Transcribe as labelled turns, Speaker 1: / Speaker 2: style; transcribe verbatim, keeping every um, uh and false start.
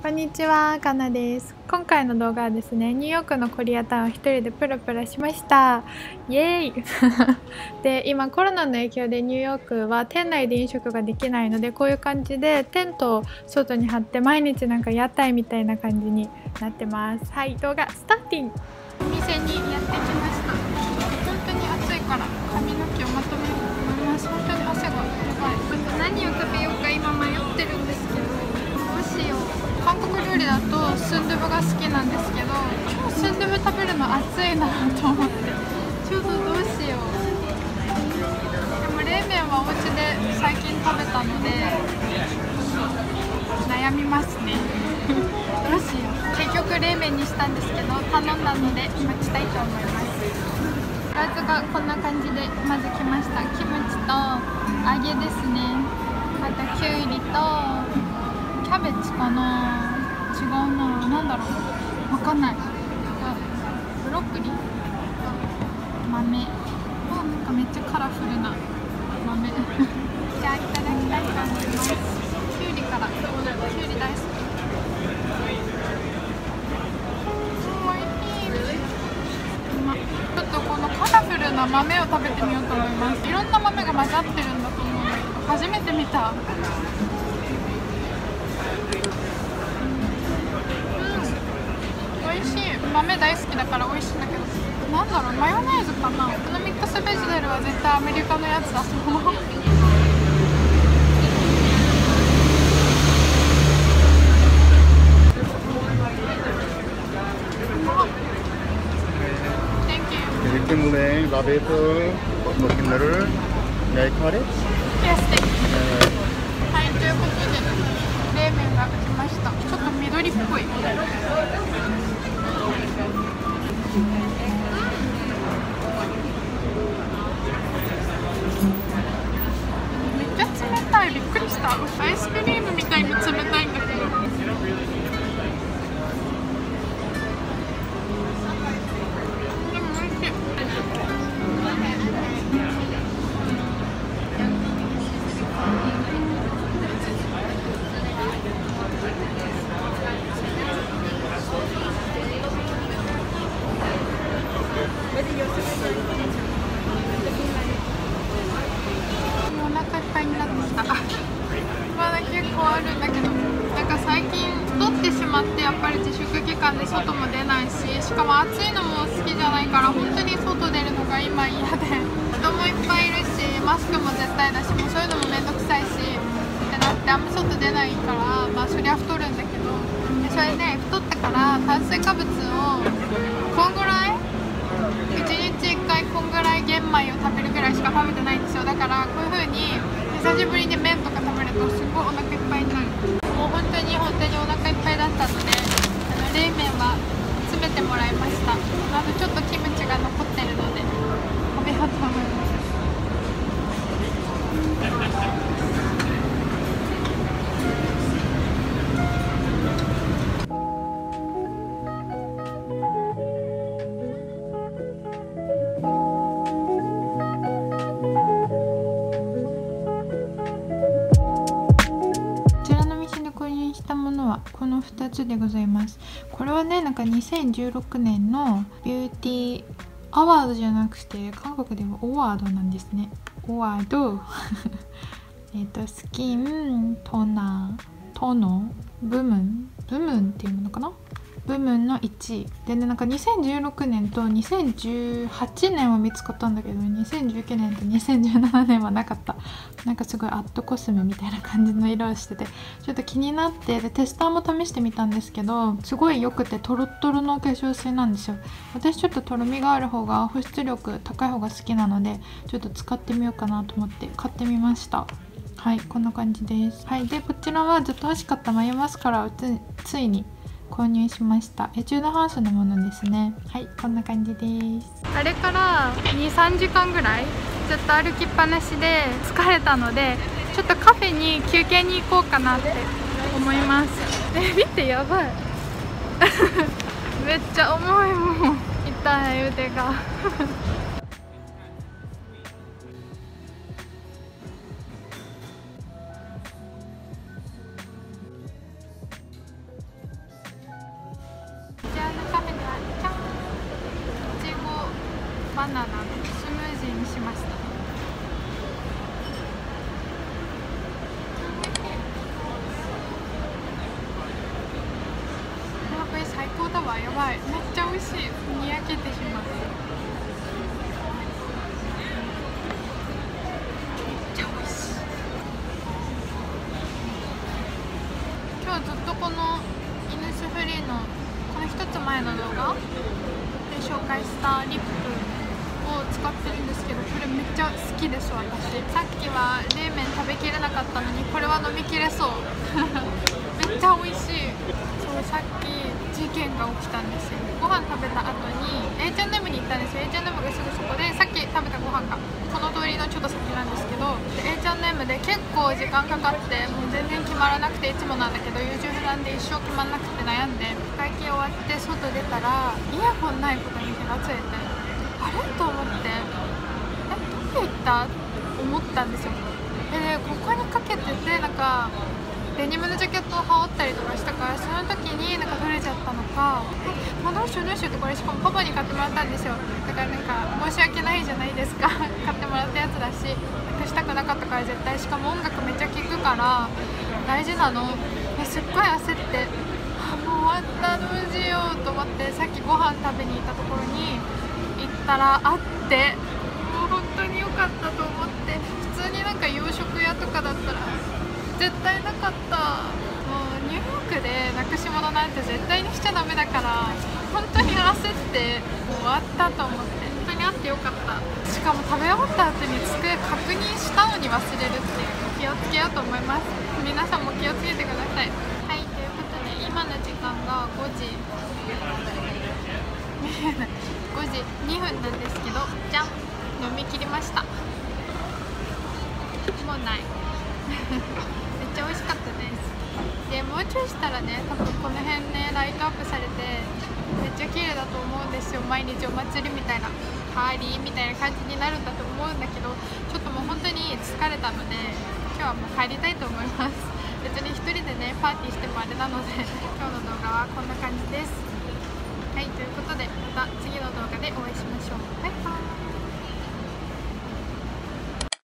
Speaker 1: こんにちは、かなです。今回の動画はですね、ニューヨークのコリアタウンを一人でプラプラしました。イエーイで、今コロナの影響でニューヨークは店内で飲食ができないので、こういう感じでテントを外に張って毎日なんか屋台みたいな感じになってます。はい、動画スターティン。お店にやってきました。本当に暑いから髪の毛をまとめようと思います。本当に汗がやばい。ちょっと何を食べようか今迷ってるんですけど、どうしよう。韓国料理だとスンドゥブが好きなんですけど、今日スンドゥブ食べるの暑いなと思ってちょっとどうしよう。でも冷麺はお家で最近食べたので悩みますねどうしよう。結局冷麺にしたんですけど、頼んだので待ちたいと思います。おかずがこんな感じでまず来ました。キムチと揚げですね。あときゅうりとキャベツかな、違うな、なんだろう、わかんない。ブロッコリー、豆、あ、なんかめっちゃカラフルな豆じゃあいただきたいと思います。きゅうりから、きゅうり大好き。おいしい。ちょっとこのカラフルな豆を食べてみようと思います。いろんな豆が混ざってるんだと思うんだけど、初めて見た。豆大好きだから美味しいんだけど、なんだろう、マヨネーズかな。このミックスベジタルは絶対アメリカのやつだと思う
Speaker 2: 땡땡물에 라베에서 먹힌 거를 야이 카레?
Speaker 1: Yes, thank you. はい、ということで冷麺が来ました。ちょっと緑っぽい。めっちゃ冷たい。びっくりした。アイスクリームみたいに冷たいんだけど。でも美味しい。お腹いっぱいになってきた。まだ結構あるんだけど、なんか最近太ってしまって、やっぱり自粛期間で外も出ないし、しかも暑いのも好きじゃないから、本当に外出るのが今嫌で、人もいっぱいいるし、マスクも絶対だし、もうそういうのもめんどくさいしってなって、あんま外出ないから、まあそりゃ太るんだけど、でそれで太ったから炭水化物をこんぐらいいちにちいっかいこんぐらい玄米を食べるぐらいしか食べてないんですよ。だからこういう風に久しぶりに麺とか食べるとすごいお腹いっぱいになる。もう本当に本当にお腹いっぱいだったので、あの冷麺は詰めてもらいました。あとちょっとキムチが残ってるので食べようと思います。したものはこのふたつでございます。これはね、なんかにせんじゅうろくねんのビューティーアワードじゃなくて、韓国ではオワードなんですね。オワードえっとスキントナートノ部門部門っていうものかな、部門のいちいでね、なんかにせんじゅうろくねんとにせんじゅうはちねんは見つかったんだけど、にせんじゅうきゅうねんとにせんじゅうななねんはなかった。なんかすごいアットコスメみたいな感じの色をしてて、ちょっと気になって、でテスターも試してみたんですけど、すごい良くてトロットロの化粧水なんですよ。私ちょっととろみがある方が保湿力高い方が好きなので、ちょっと使ってみようかなと思って買ってみました。はい、こんな感じです。はい、でこちらはずっと欲しかった眉マスカラをつ, ついに購入しました。エチュードハウスのものですね。はい、こんな感じです。あれからにさんじかんぐらいずっと歩きっぱなしで疲れたので、ちょっとカフェに休憩に行こうかなって思います。え、見て、やばいめっちゃ重いもん。痛い腕がバナナのスムージーにしました。あ、これ最高だわ。やばい、めっちゃ美味しい。にやけてしまう。今日ずっとこのイヌスフリーのこの一つ前の動画で紹介したリップを使ってるんですけど、これめっちゃ好きです。私さっきは冷麺食べきれなかったのにこれは飲みきれそうめっちゃ美味しい。そう、さっき事件が起きたんですよ。ご飯食べた後に エーエイチアンドエム に行ったんですよ。 エーエイチアンドエム がすぐそこで、さっき食べたご飯がこの通りのちょっと先なんですけど、 エーエイチアンドエム で結構時間かかって、もう全然決まらなくて、いつもなんだけど優柔不断で一生決まらなくて悩んで、会計終わって外出たらイヤホンないことに気がついて、あれと思って、え、どこ行った思ったんですよ。で、ここにかけてて、なんかデニムのジャケットを羽織ったりとかしたから、その時になんか取れちゃったのか、え、もうどうしようどうしようって、これしかもパパに買ってもらったんですよ。だからなんか申し訳ないじゃないですか買ってもらったやつだし、なくしたくなかったから絶対。しかも音楽めっちゃ聴くから大事なの。え、すっごい焦って、あ、もう終わった、どうしようと思って、さっきご飯食べに行ったところに行ったらあって、もう本当に良かったと思って。普通になんか洋食屋とかだったら絶対なかった。もうニューヨークでなくし物なんて絶対にしちゃダメだから、本当に焦ってもう終わったと思って、本当にあってよかった。しかも食べ終わった後に机確認したのに忘れるっていう、気をつけようと思います。皆さんも気をつけてください。はい、ということで今の時間がごじごじにふんなんですけど、じゃん、飲み切りました。もうないめっちゃ美味しかったです。でもうちょいしたらね、多分この辺ねライトアップされてめっちゃ綺麗だと思うんですよ。毎日お祭りみたいな、パーリーみたいな感じになるんだと思うんだけど、ちょっともう本当に疲れたので今日はもう帰りたいと思います。別に一人でねパーティーしてもあれなので今日の動画はこんな感じです。はい、ということでまた次の動画でお会いしましょう。バイバーイ。